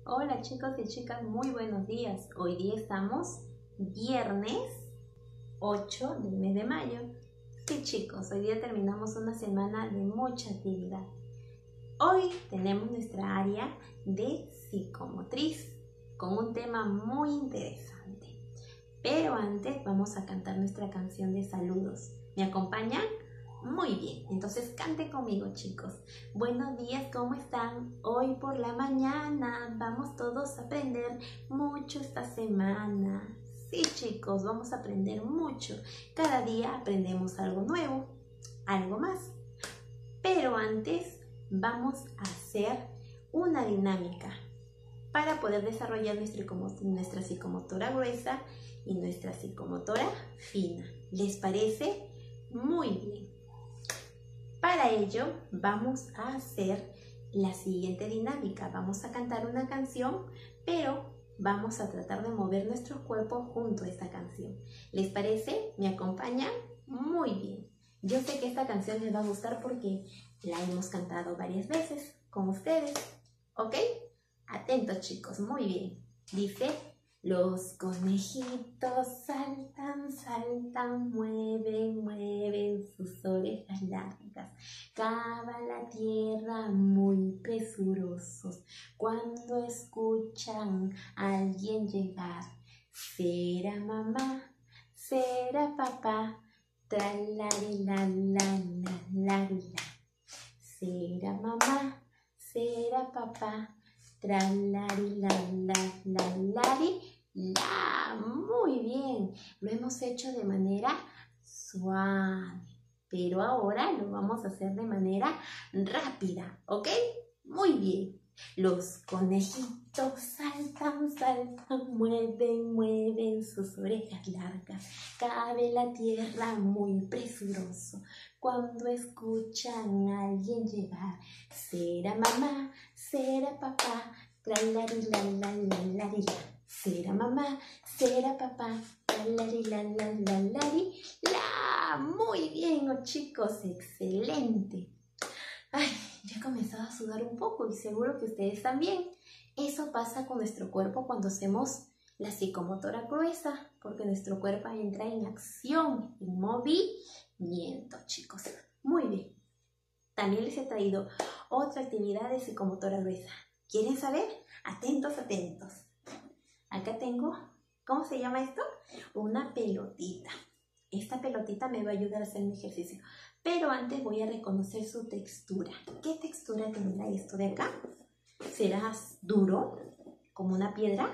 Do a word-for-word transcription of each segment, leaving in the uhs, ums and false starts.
Hola chicos y chicas, muy buenos días. Hoy día estamos viernes ocho del mes de mayo. Sí chicos, hoy día terminamos una semana de mucha actividad. Hoy tenemos nuestra área de psicomotriz con un tema muy interesante. Pero antes vamos a cantar nuestra canción de saludos. ¿Me acompañan? Muy bien, entonces cante conmigo chicos. Buenos días, ¿cómo están? Hoy por la mañana vamos todos a aprender mucho esta semana. Sí chicos, vamos a aprender mucho. Cada día aprendemos algo nuevo, algo más. Pero antes vamos a hacer una dinámica para poder desarrollar nuestra, nuestra psicomotora gruesa y nuestra psicomotora fina. ¿Les parece? Muy bien. Para ello vamos a hacer la siguiente dinámica. Vamos a cantar una canción, pero vamos a tratar de mover nuestro cuerpo junto a esta canción. ¿Les parece? ¿Me acompañan? Muy bien. Yo sé que esta canción les va a gustar porque la hemos cantado varias veces con ustedes. ¿Ok? Atentos chicos, muy bien. Dice: los conejitos saltan, saltan, mueven, mueven sus orejas largas. Cavan la tierra muy presurosos cuando escuchan a alguien llegar. Será mamá, será papá, tralari la la la la la. Será mamá, será papá, tralari la la la la la. Muy bien, lo hemos hecho de manera suave, pero ahora lo vamos a hacer de manera rápida, ¿ok? Muy bien. Los conejitos saltan, saltan, mueven, mueven sus orejas largas. Cabe la tierra muy presuroso cuando escuchan a alguien llegar. Será mamá, será papá, tralari la la la la la. Será mamá, será papá, tralari la la la la la. Muy bien, oh, chicos, excelente. Ay, ya he comenzado a sudar un poco y seguro que ustedes también. Eso pasa con nuestro cuerpo cuando hacemos la psicomotora gruesa, porque nuestro cuerpo entra en acción, en movimiento, chicos. Muy bien. También les he traído otra actividad de psicomotora gruesa. ¿Quieren saber? Atentos, atentos. Acá tengo, ¿cómo se llama esto? Una pelotita. Esta pelotita me va a ayudar a hacer mi ejercicio. Pero antes voy a reconocer su textura. ¿Qué textura tendrá esto de acá? ¿Será duro, como una piedra?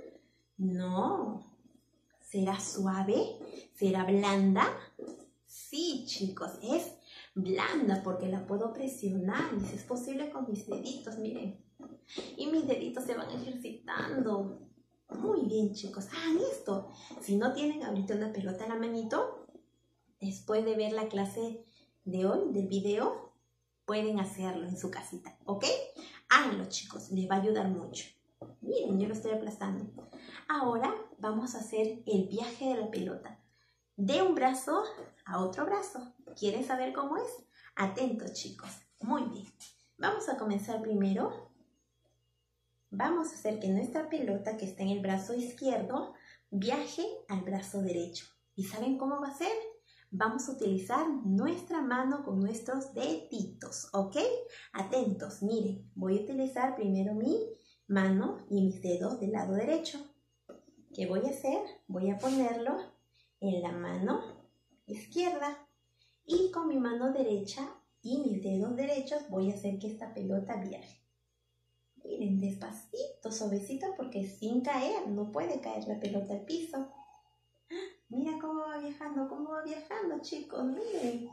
No. ¿Será suave? ¿Será blanda? Sí, chicos, es blanda porque la puedo presionar. Y si es posible con mis deditos, miren. Y mis deditos se van ejercitando. Muy bien, chicos, hagan esto. Si no tienen ahorita una pelota en la manito, después de ver la clase de hoy, del video, pueden hacerlo en su casita, ¿ok? Háganlo, chicos, les va a ayudar mucho. Miren, yo lo estoy aplastando. Ahora vamos a hacer el viaje de la pelota. De un brazo a otro brazo. ¿Quieren saber cómo es? Atentos, chicos. Muy bien. Vamos a comenzar primero. Vamos a hacer que nuestra pelota que está en el brazo izquierdo viaje al brazo derecho. ¿Y saben cómo va a ser? Vamos a utilizar nuestra mano con nuestros deditos, ¿ok? Atentos, miren, voy a utilizar primero mi mano y mis dedos del lado derecho. ¿Qué voy a hacer? Voy a ponerlo en la mano izquierda y con mi mano derecha y mis dedos derechos voy a hacer que esta pelota viaje. Miren, despacito, suavecito, porque sin caer, no puede caer la pelota al piso. Mira cómo va viajando, cómo va viajando, chicos, miren.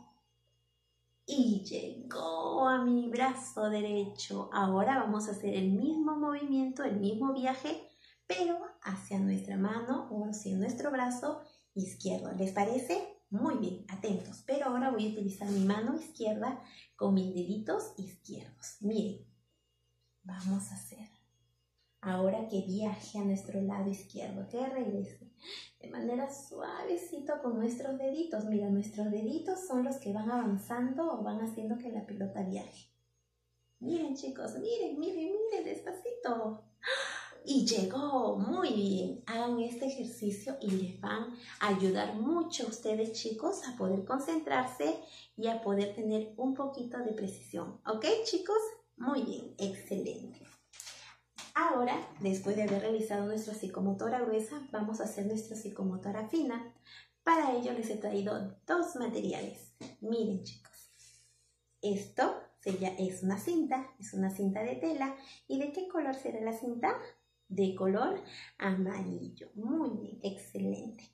Y llegó a mi brazo derecho. Ahora vamos a hacer el mismo movimiento, el mismo viaje, pero hacia nuestra mano o hacia nuestro brazo izquierdo. ¿Les parece? Muy bien, atentos. Pero ahora voy a utilizar mi mano izquierda con mis deditos izquierdos. Miren. Vamos a hacer. Ahora que viaje a nuestro lado izquierdo, que regrese de manera suavecito con nuestros deditos. Mira, nuestros deditos son los que van avanzando o van haciendo que la pelota viaje. Miren chicos, miren, miren, miren, despacito. Y llegó, muy bien. Hagan este ejercicio y les van a ayudar mucho a ustedes, chicos, a poder concentrarse y a poder tener un poquito de precisión. ¿Ok, chicos? Muy bien, excelente. Ahora, después de haber realizado nuestra psicomotora gruesa, vamos a hacer nuestra psicomotora fina. Para ello les he traído dos materiales. Miren, chicos. Esto es una cinta, es una cinta de tela. ¿Y de qué color será la cinta? De color amarillo. Muy bien, excelente.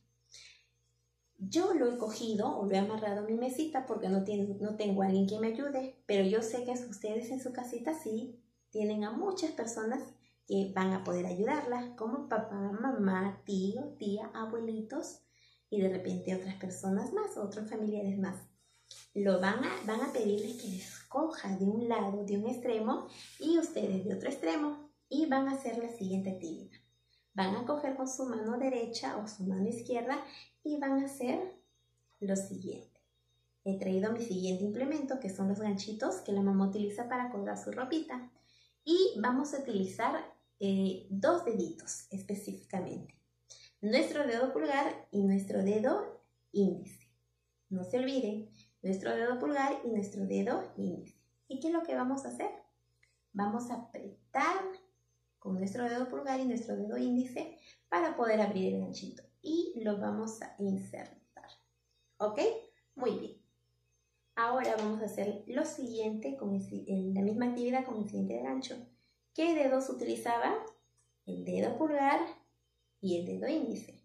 Yo lo he cogido o lo he amarrado a mi mesita porque no, tiene, no tengo a alguien que me ayude, pero yo sé que ustedes en su casita sí tienen a muchas personas que van a poder ayudarla, como papá, mamá, tío, tía, abuelitos y de repente otras personas más, otros familiares más. Lo van a, van a pedirles que les coja de un lado, de un extremo y ustedes de otro extremo. Y van a hacer la siguiente actividad. Van a coger con su mano derecha o su mano izquierda y van a hacer lo siguiente. He traído mi siguiente implemento, que son los ganchitos que la mamá utiliza para colgar su ropita. Y vamos a utilizar eh, dos deditos específicamente. Nuestro dedo pulgar y nuestro dedo índice. No se olviden, nuestro dedo pulgar y nuestro dedo índice. ¿Y qué es lo que vamos a hacer? Vamos a apretar con nuestro dedo pulgar y nuestro dedo índice para poder abrir el ganchito y lo vamos a insertar. ¿Ok? Muy bien. Ahora vamos a hacer lo siguiente con el, la misma actividad con el siguiente gancho. ¿Qué dedos utilizaba? El dedo pulgar y el dedo índice.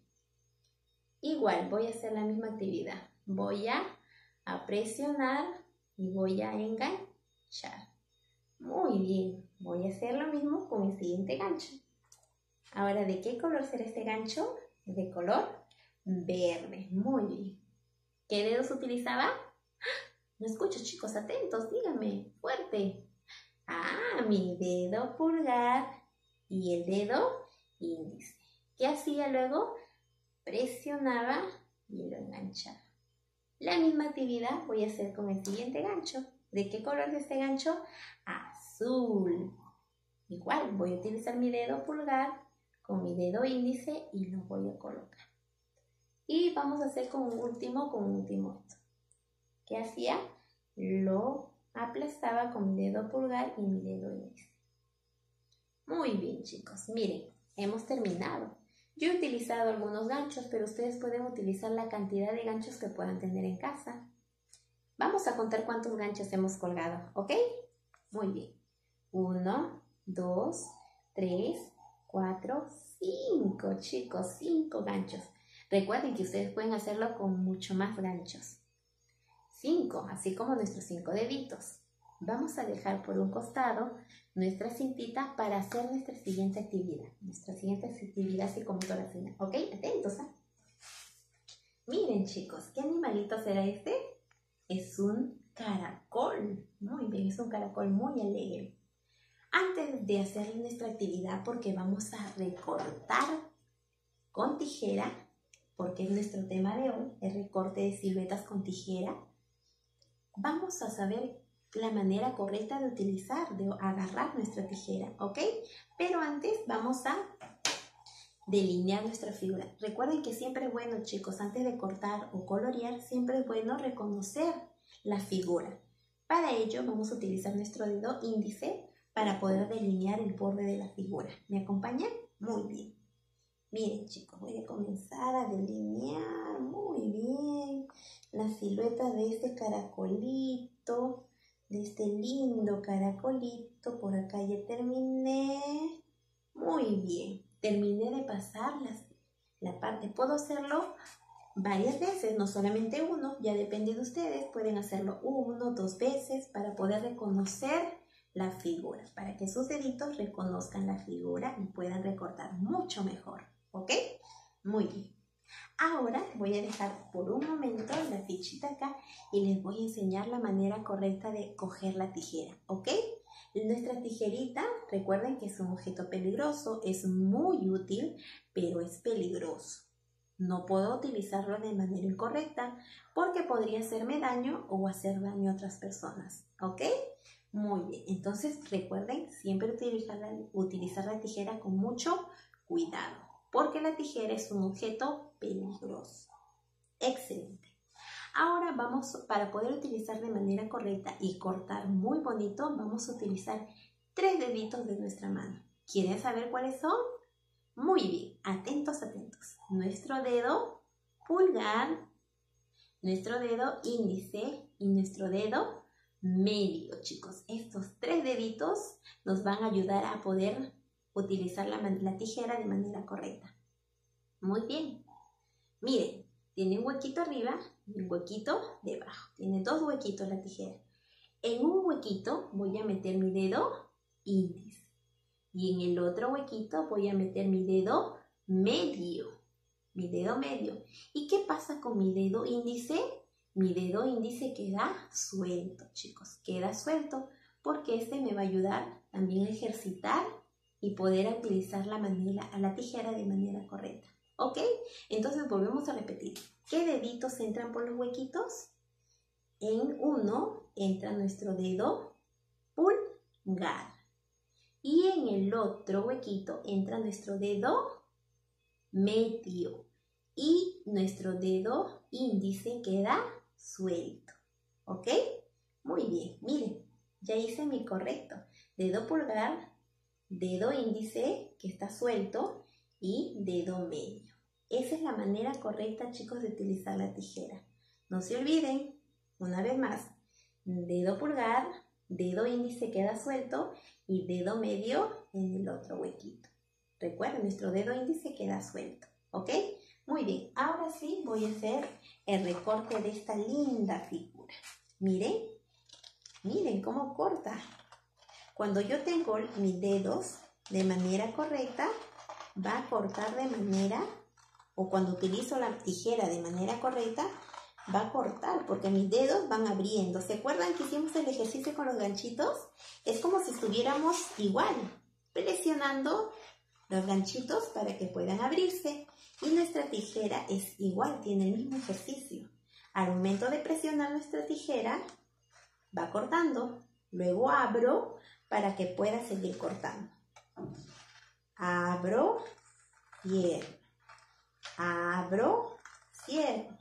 Igual voy a hacer la misma actividad. Voy a, a presionar y voy a enganchar. Muy bien, voy a hacer lo mismo con el siguiente gancho. Ahora, ¿de qué color será este gancho? De color verde. Muy bien. ¿Qué dedos utilizaba? No escucho, chicos, atentos, díganme, fuerte. Ah, mi dedo pulgar y el dedo índice. ¿Qué hacía luego? Presionaba y lo enganchaba. La misma actividad voy a hacer con el siguiente gancho. ¿De qué color es este gancho? Azul. Igual voy a utilizar mi dedo pulgar con mi dedo índice y lo voy a colocar. Y vamos a hacer con un último, con un último esto. ¿Qué hacía? Lo aplastaba con mi dedo pulgar y mi dedo índice. Muy bien, chicos. Miren, hemos terminado. Yo he utilizado algunos ganchos, pero ustedes pueden utilizar la cantidad de ganchos que puedan tener en casa. Vamos a contar cuántos ganchos hemos colgado, ¿ok? Muy bien. Uno, dos, tres, cuatro, cinco, chicos, cinco ganchos. Recuerden que ustedes pueden hacerlo con mucho más ganchos. Cinco, así como nuestros cinco deditos. Vamos a dejar por un costado nuestra cintita para hacer nuestra siguiente actividad. Nuestra siguiente actividad psicomotora fina. ¿Ok? Atentos, ¿eh? Miren, chicos, ¿qué animalito será este? Es un caracol. Muy bien, es un caracol muy alegre. Antes de hacer nuestra actividad, porque vamos a recortar con tijera, porque es nuestro tema de hoy, el recorte de siluetas con tijera, vamos a saber la manera correcta de utilizar, de agarrar nuestra tijera, ¿ok? Pero antes vamos a delinear nuestra figura. Recuerden que siempre es bueno, chicos, antes de cortar o colorear, siempre es bueno reconocer la figura. Para ello vamos a utilizar nuestro dedo índice para poder delinear el borde de la figura. ¿Me acompañan? Muy bien. Miren, chicos, voy a comenzar a delinear muy bien la silueta de este caracolito, de este lindo caracolito. Por acá ya terminé. Muy bien. Terminé de pasar las, la parte. Puedo hacerlo varias veces, no solamente uno. Ya depende de ustedes. Pueden hacerlo uno, dos veces para poder reconocer la figura, para que sus deditos reconozcan la figura y puedan recortar mucho mejor. ¿Ok? Muy bien. Ahora voy a dejar por un momento la fichita acá y les voy a enseñar la manera correcta de coger la tijera. ¿Ok? Nuestra tijerita, recuerden que es un objeto peligroso, es muy útil, pero es peligroso. No puedo utilizarlo de manera incorrecta porque podría hacerme daño o hacer daño a otras personas. ¿Ok? Muy bien, entonces recuerden siempre utilizar la, utilizar la tijera con mucho cuidado, porque la tijera es un objeto peligroso. Excelente. Ahora vamos, para poder utilizar de manera correcta y cortar muy bonito, vamos a utilizar tres deditos de nuestra mano. ¿Quieren saber cuáles son? Muy bien, atentos, atentos. Nuestro dedo pulgar, nuestro dedo índice y nuestro dedo medio, chicos. Estos tres deditos nos van a ayudar a poder utilizar la, la tijera de manera correcta. Muy bien. Miren, tiene un huequito arriba y un huequito debajo. Tiene dos huequitos la tijera. En un huequito voy a meter mi dedo índice. Y en el otro huequito voy a meter mi dedo medio. Mi dedo medio. ¿Y qué pasa con mi dedo índice? Mi dedo índice queda suelto, chicos. Queda suelto porque este me va a ayudar también a ejercitar y poder utilizar la, manera, a la tijera de manera correcta. ¿Ok? Entonces volvemos a repetir. ¿Qué deditos entran por los huequitos? En uno entra nuestro dedo pulgar. Y en el otro huequito entra nuestro dedo medio. Y nuestro dedo índice queda suelto. ¿Ok? Muy bien. Miren, ya hice mi correcto. Dedo pulgar, dedo índice que está suelto y dedo medio. Esa es la manera correcta, chicos, de utilizar la tijera. No se olviden, una vez más, dedo pulgar, dedo índice queda suelto y dedo medio en el otro huequito. Recuerden, nuestro dedo índice queda suelto, ¿ok? Muy bien, ahora sí voy a hacer el recorte de esta linda figura. Miren, miren cómo corta. Cuando yo tengo mis dedos de manera correcta, va a cortar de manera, o cuando utilizo la tijera de manera correcta, va a cortar porque mis dedos van abriendo. ¿Se acuerdan que hicimos el ejercicio con los ganchitos? Es como si estuviéramos igual, presionando los ganchitos para que puedan abrirse. Y nuestra tijera es igual, tiene el mismo ejercicio. Al momento de presionar nuestra tijera, va cortando. Luego abro para que pueda seguir cortando. Abro, cierro. Abro, cierro.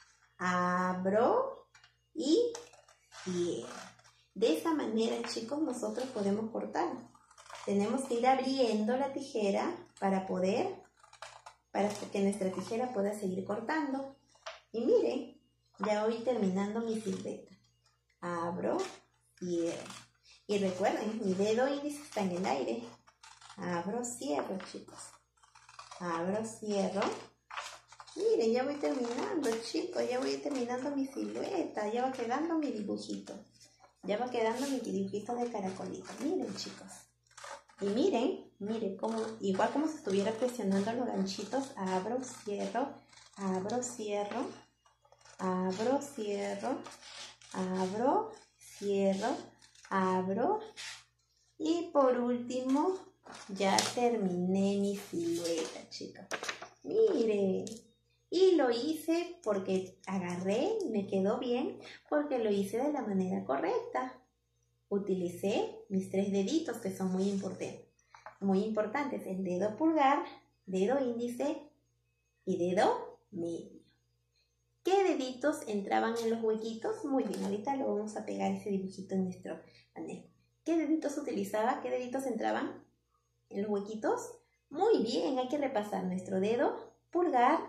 Abro y cierro. De esa manera, chicos, nosotros podemos cortar. Tenemos que ir abriendo la tijera para poder, para que nuestra tijera pueda seguir cortando. Y miren, ya voy terminando mi silueta. Abro, cierro. Y recuerden, mi dedo índice está en el aire. Abro, cierro, chicos. Abro, cierro. Miren, ya voy terminando, chicos. Ya voy terminando mi silueta. Ya va quedando mi dibujito. Ya va quedando mi dibujito de caracolito. Miren, chicos. Y miren, miren, como, igual como si estuviera presionando los ganchitos. Abro, cierro. Abro, cierro. Abro, cierro. Abro, cierro. Abro. Y por último, ya terminé mi silueta, chicos. Miren. Y lo hice porque agarré, me quedó bien, porque lo hice de la manera correcta. Utilicé mis tres deditos que son muy importantes. Muy importantes, el dedo pulgar, dedo índice y dedo medio. ¿Qué deditos entraban en los huequitos? Muy bien, ahorita lo vamos a pegar ese dibujito en nuestro panel. ¿Qué deditos utilizaba? ¿Qué deditos entraban en los huequitos? Muy bien, hay que repasar nuestro dedo pulgar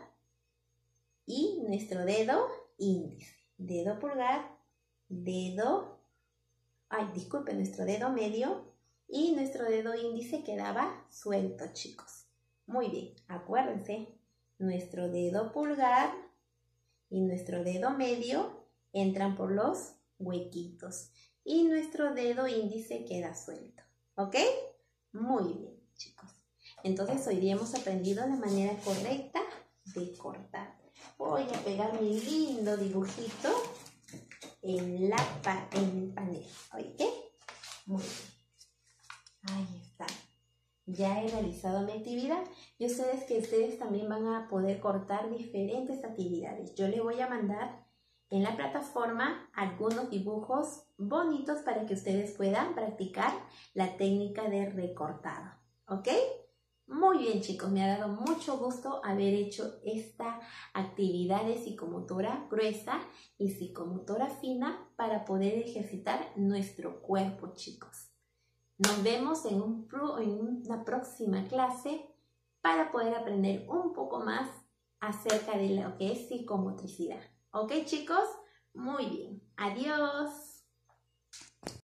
y nuestro dedo índice. Dedo pulgar, dedo, ay, disculpen, nuestro dedo medio y nuestro dedo índice quedaba suelto, chicos. Muy bien, acuérdense, nuestro dedo pulgar y nuestro dedo medio entran por los huequitos y nuestro dedo índice queda suelto, ¿ok? Muy bien, chicos. Entonces hoy día hemos aprendido la manera correcta de cortar. Voy a pegar mi lindo dibujito en, la pa en el panel, ¿ok? Muy bien. Ahí está. Ya he realizado mi actividad y ustedes que ustedes también van a poder cortar diferentes actividades. Yo les voy a mandar en la plataforma algunos dibujos bonitos para que ustedes puedan practicar la técnica de recortado, ¿ok? Muy bien, chicos, me ha dado mucho gusto haber hecho esta actividad de psicomotora gruesa y psicomotora fina para poder ejercitar nuestro cuerpo, chicos. Nos vemos en, un, en una próxima clase para poder aprender un poco más acerca de lo que es psicomotricidad. ¿Ok, chicos? Muy bien. Adiós.